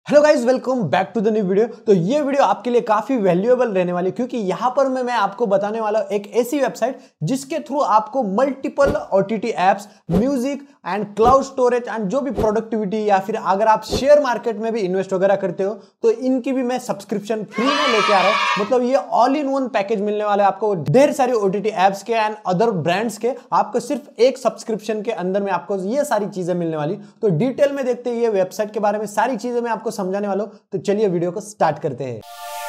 Hello guys, welcome back to the new video. तो ये video आपके लिए काफी वैल्यूएबल रहने वाली, क्योंकि यहां पर मैं आपको बताने वाला हूं एक ऐसी वेबसाइट जिसके थ्रू आपको multiple OTT apps, music and cloud storage and जो भी प्रोडक्टिविटी या फिर अगर आप शेयर मार्केट में भी इन्वेस्ट वगैरह करते हो तो इनकी भी मैं सब्सक्रिप्शन फ्री में लेके आ रहा हूं। मतलब ये ऑल इन वन पैकेज मिलने वाला है आपको, ढेर सारी ओटीटी एप्स के एंड अदर ब्रांड्स के, आपको सिर्फ एक सब्सक्रिप्शन के अंदर में आपको ये सारी चीजें मिलने वाली। तो डिटेल में देखते हैं ये वेबसाइट के बारे में, सारी चीजें मैं आपको समझाने वाला हूं। तो चलिए वीडियो को स्टार्ट करते हैं।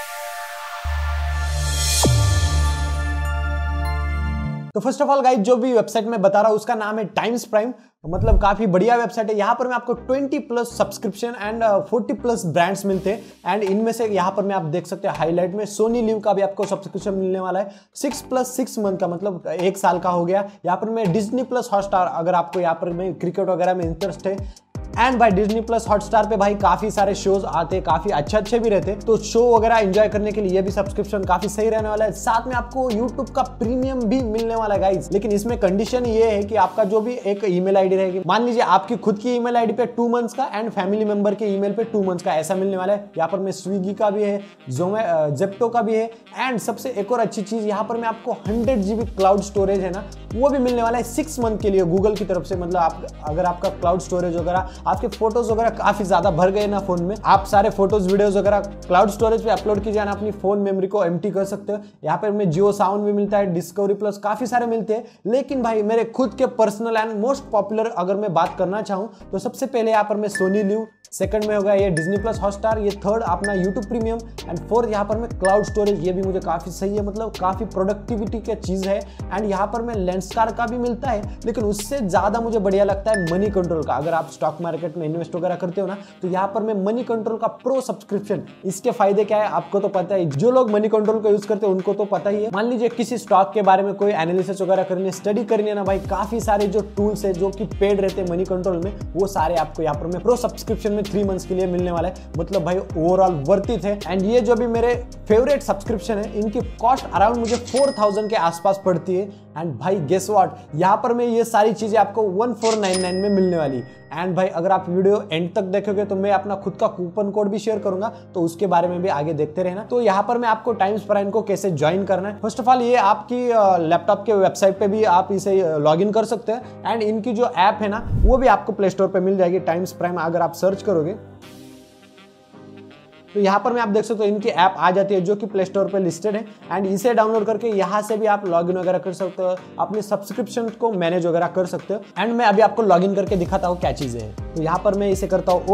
तो फर्स्ट ऑफ ऑल गाइस, जो भी वेबसाइट में बता रहा हूं उसका नाम है टाइम्स प्राइम। मतलब काफी बढ़िया वेबसाइट है। यहाँ पर मैं आपको 20+ सब्सक्रिप्शन एंड 40+ ब्रांड्स मिलते हैं। एंड इनमें से यहाँ पर मैं आप देख सकते हैं हाईलाइट में सोनी लिव का भी आपको सब्सक्रिप्शन मिलने वाला है 6+6 मंथ का, मतलब 1 साल का हो गया। यहाँ पर मैं Disney+ हॉटस्टार, अगर आपको यहाँ पर में क्रिकेट वगैरह में इंटरेस्ट है, एंड भाई Disney+ हॉटस्टार पे भाई काफी सारे शोज आते हैं, काफी अच्छे भी रहते हैं। तो शो वगैरह एंजॉय करने के लिए ये भी सब्सक्रिप्शन काफी सही रहने वाला है। साथ में आपको YouTube का प्रीमियम भी मिलने वाला है गाइस, लेकिन इसमें कंडीशन ये है कि आपका जो भी एक ईमेल आईडी रहेगी, मान लीजिए आपकी खुद की ईमेल आईडी पे 2 मंथ्स का एंड फैमिली मेंबर के ईमेल पे 2 मंथ्स का, ऐसा मिलने वाला है। यहाँ पर मैं स्विगी का भी है, जेप्टो का भी है, एंड सबसे एक और अच्छी चीज यहाँ पर मैं आपको 100 GB क्लाउड स्टोरेज है ना, वो भी मिलने वाला है 6 मंथ के लिए गूगल की तरफ से। मतलब आप अगर आपका क्लाउड स्टोरेज वगैरह, आपके फोटोज वगैरह काफी ज्यादा भर गए ना फोन में, आप सारे फोटोज वीडियोस वगैरह क्लाउड स्टोरेज पे अपलोड कीजिए ना, अपनी फोन मेमोरी को एम्प्टी कर सकते हो। यहाँ पर मैं जियो साउंड भी मिलता है, डिस्कवरी+, काफी सारे मिलते हैं। लेकिन भाई मेरे खुद के पर्सनल एंड मोस्ट पॉपुलर अगर मैं बात करना चाहूं तो सबसे पहले यहाँ पर मैं सोनी लिव, सेकंड में होगा ये Disney+ हॉटस्टार, ये थर्ड अपना YouTube प्रीमियम, एंड फोर्थ यहाँ पर मैं क्लाउड स्टोरेज। ये भी मुझे काफी सही है, मतलब काफी प्रोडक्टिविटी की चीज है। एंड यहाँ पर मैं लेंसकार का भी मिलता है, लेकिन उससे ज्यादा मुझे बढ़िया लगता है मनी कंट्रोल का। अगर आप स्टॉक मार्केट में इन्वेस्ट वगैरह करते हो ना, तो यहाँ पर मैं मनी कंट्रोल का प्रो सब्सक्रिप्शन, इसके फायदे क्या है आपको तो पता है, जो लोग मनी कंट्रोल का यूज करते हैं उनको तो पता ही है। मान लीजिए किसी स्टॉक के बारे में कोई एनालिसिस वगैरह करनी, स्टडी करनी है ना भाई, काफी सारे जो टूल्स है जो कि पेड रहते हैं मनी कंट्रोल में, वो सारे आपको यहाँ पर मैं प्रो सब्सक्रिप्शन में 3 मंथ्स के लिए मिलने वाला है। मतलब भाई ओवरऑल वर्थ इट है। एंड ये जो भी मेरे फेवरेट सब्सक्रिप्शन है, इनकी कॉस्ट अराउंड मुझे 4000 के आसपास पड़ती है। एंड भाई गेस व्हाट, यहाँ पर मैं ये सारी चीजें आपको 1499 में मिलने वाली। एंड भाई अगर आप वीडियो एंड तक देखोगे तो मैं अपना खुद का कूपन कोड भी शेयर करूंगा, तो उसके बारे में भी आगे देखते रहना। तो यहाँ पर मैं आपको टाइम्स प्राइम को कैसे ज्वाइन करना है, फर्स्ट ऑफ ऑल ये आपकी लैपटॉप के वेबसाइट पे भी आप इसे लॉग इन कर सकते हैं। एंड इनकी जो ऐप है ना, वो भी आपको प्ले स्टोर पे मिल जाएगी, टाइम्स प्राइम अगर आप सर्च करोगे तो यहाँ पर मैं आप देख सकते हो इनकी ऐप आ जाती है जो कि प्ले स्टोर पे लिस्टेड है। एंड इसे डाउनलोड करके यहाँ से भी आप लॉगिन वगैरह कर सकते हो, अपने सब्सक्रिप्शन को मैनेज वगैरह कर सकते हो। एंड मैं अभी आपको लॉगिन करके दिखाता हूँ क्या चीजें है। तो यहाँ पर मैं इसे करता हूँ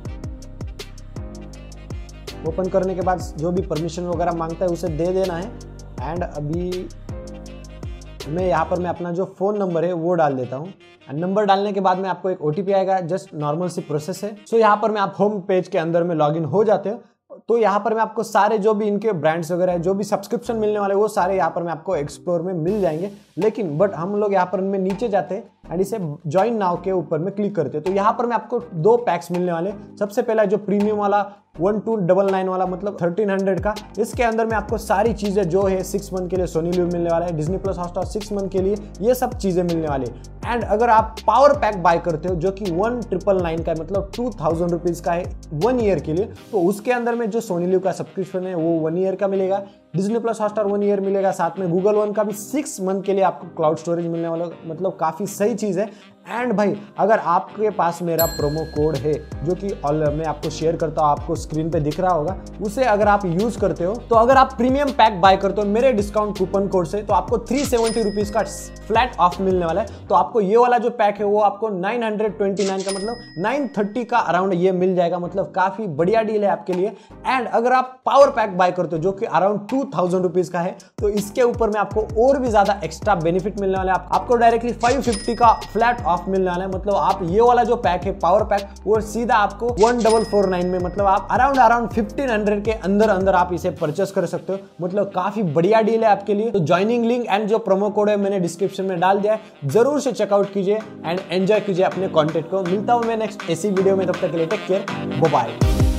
ओपन करने के बाद जो भी परमिशन वगैरह मांगता है उसे दे देना है। एंड अभी मैं यहाँ पर मैं अपना जो फोन नंबर है वो डाल देता हूँ। नंबर डालने के बाद में आपको एक OTP आएगा, जस्ट नॉर्मल सी प्रोसेस है। सो यहाँ पर मैं आप होम पेज के अंदर में लॉगिन हो जाते हो। तो यहाँ पर मैं आपको सारे जो भी इनके ब्रांड्स वगैरह जो भी सब्सक्रिप्शन मिलने वाले वो सारे यहाँ पर मैं आपको एक्सप्लोर में मिल जाएंगे। लेकिन बट हम लोग यहाँ पर में नीचे जाते हैं एंड इसे ज्वाइन नाउ के ऊपर में क्लिक करते हैं। तो यहाँ पर मैं आपको 2 पैक्स मिलने वाले। सबसे पहला जो प्रीमियम वाला 1299 वाला, मतलब 1300 का, इसके अंदर में आपको सारी चीजें जो है 6 मंथ के लिए सोनी लिव मिलने वाला है, Disney+ हॉटस्टार 6 मंथ के लिए, ये सब चीजें मिलने वाली। एंड अगर आप पावर पैक बाय करते हो जो कि 1999 का, मतलब 2000 रुपीज का है 1 ईयर के लिए, तो उसके अंदर में जो सोनी लिव का सब्सक्रिप्शन है वो 1 ईयर का मिलेगा, Disney+ हॉटस्टार 1 ईयर मिलेगा, साथ में गूगल वन का भी 6 मंथ के लिए आपको क्लाउड स्टोरेज मिलने वाला, मतलब काफी सही चीज है। एंड भाई अगर आपके पास मेरा प्रोमो कोड है जो कि मैं आपको शेयर करता हूँ, आपको स्क्रीन पे दिख रहा होगा, उसे अगर आप यूज करते हो, तो अगर आप प्रीमियम पैक बाय करते हो मेरे डिस्काउंट कूपन कोड से, तो आपको 370 रुपीज का फ्लैट ऑफ मिलने वाला है। तो आपको ये वाला जो पैक है वो आपको 929 का, मतलब 930 का अराउंड ये मिल जाएगा। मतलब काफी बढ़िया डील है आपके लिए। एंड अगर आप पावर पैक बाय करते हो जो कि अराउंड 2000 रुपीज का है, तो इसके ऊपर में आपको और भी ज्यादा एक्स्ट्रा बेनिफिट मिलने वाला है। आपको डायरेक्टली 550 का फ्लैट ऑफ मिलने वाला है। मतलब आप ये वाला जो पैक है पावर पैक, वो सीधा आपको 1449 में, मतलब आप अराउंड 1500 के अंदर आप इसे परचेस कर सकते हो। मतलब काफी बढ़िया डील है आपके लिए। तो ज्वाइनिंग लिंक एंड जो प्रोमो कोड है मैंने डिस्क्रिप्शन में डाल दिया है, जरूर से चेकआउट कीजिए एंड एंजॉय कीजिए अपने कंटेंट को। मिलता हूं मैं नेक्स्ट ऐसी वीडियो में, तब तक के लिए टेक केयर, बाय बाय।